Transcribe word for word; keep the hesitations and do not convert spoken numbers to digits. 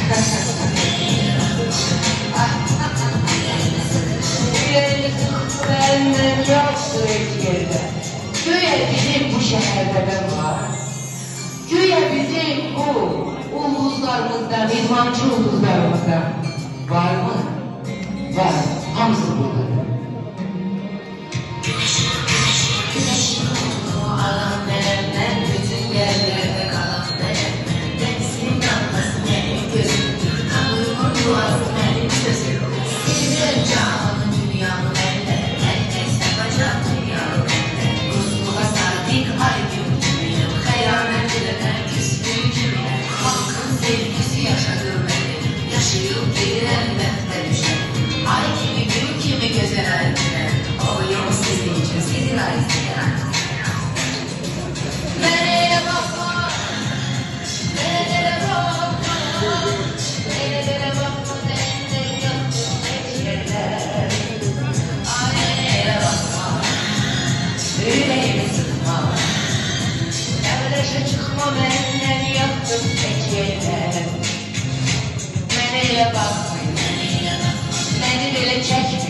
Yüreğini sıktı benden yoktu hiç yerde. Güya bizim bu şehirde ben var. Güya bizim bu ulduzlarımızda, idmancı ulduzlarımızda var mı? Var. Hamısı burada. Güneşin olduğu alan nereden, bütün yerlerde kalan nereden, denizin damlası benim gözümdür, kanımın duası benim sözüm. Senin canım dünyamı bende, herkes yapacak dünyamı bende. Kuzluğa sadık ay gün gibiyim, hayranlar dilenen küslüğü gibiyim. Halkın sevgisi yaşadığı beni, yaşayıp gerilen dertte düşen. Ay kimi gün kimi güzel ay güzel, o yol sizin için sizin ay sizin. Nereye bakma, nerelere bakma, nerelere bakma, nerelere yaptım eşyeler. Ay nereye bakma, yüreğimi sıkma, evreşe çıkma benden yaptım eşyeler. Nereye bakma, nereye bakma, beni bile çekme.